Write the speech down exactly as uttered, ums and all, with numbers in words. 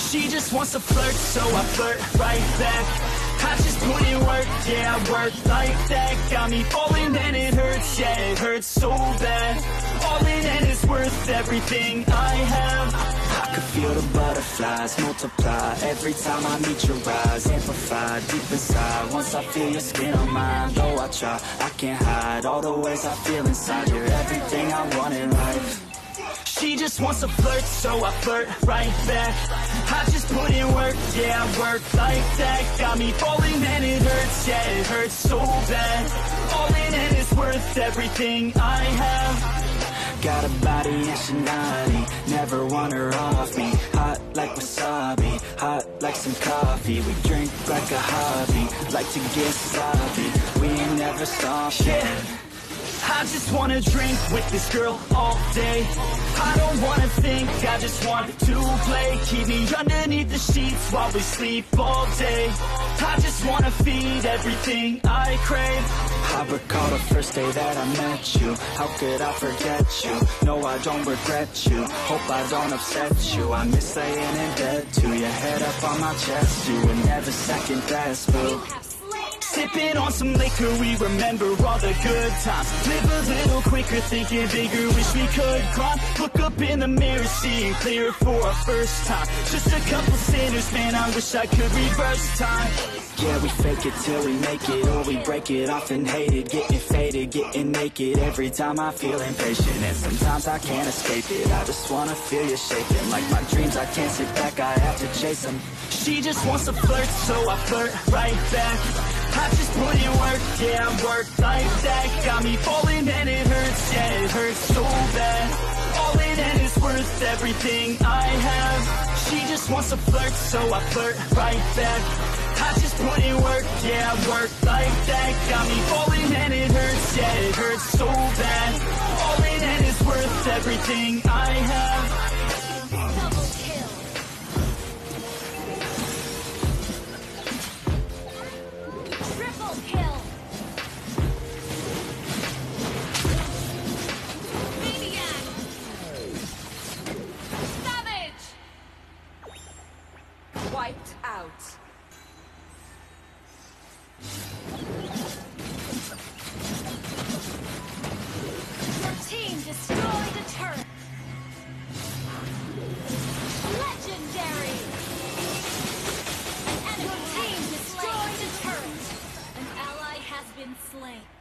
She just wants to flirt, so I flirt right back. I just put in work, yeah, I work like that. Got me falling and it hurts, yeah, it hurts so bad. All in and it's worth everything I have. I could feel the butterflies multiply every time I meet your eyes. Amplified deep inside, once I feel your skin on mine. Though I try, I can't hide all the ways I feel inside. You're everything I want in life. She just wants to flirt, so I flirt right back. I just put in work, yeah, I work like that. Got me falling and it hurts, yeah, it hurts so bad. All in and it's worth everything I have. Got a body and she naughty, never want her off me. Hot like wasabi, hot like some coffee. We drink like a hobby, like to get sloppy. We ain't never stopped, yeah. I just wanna drink with this girl all day. I don't wanna think, I just want to play. Keep me underneath the sheets while we sleep all day. I just wanna feed everything I crave. I recall the first day that I met you. How could I forget you? No, I don't regret you. Hope I don't upset you. I miss laying in bed too. Your head up on my chest, you would never second best, boo. Sipping on some liquor, we remember all the good times. Live a little quicker, thinking bigger, wish we could climb. Look up in the mirror, seeing clearer for our first time. Just a couple sinners, man, I wish I could reverse time. Yeah, we fake it till we make it, or we break it off and hate it. Getting faded, getting naked, every time I feel impatient. And sometimes I can't escape it, I just wanna feel you shaking. Like my dreams, I can't sit back, I have to chase them. She just wants to flirt, so I flirt right back. I just put in work, yeah, I work like that. Got me falling and it hurts, yeah, it hurts so bad. All in and it's worth everything I have. She just wants to flirt, so I flirt right back. I just put in work, yeah, I work like that. Got me falling and it hurts, yeah, it hurts so bad. All in and it's worth everything I have. Wiped out. Your team destroyed a turret. Legendary. An enemy team destroyed a turret. An ally has been slain.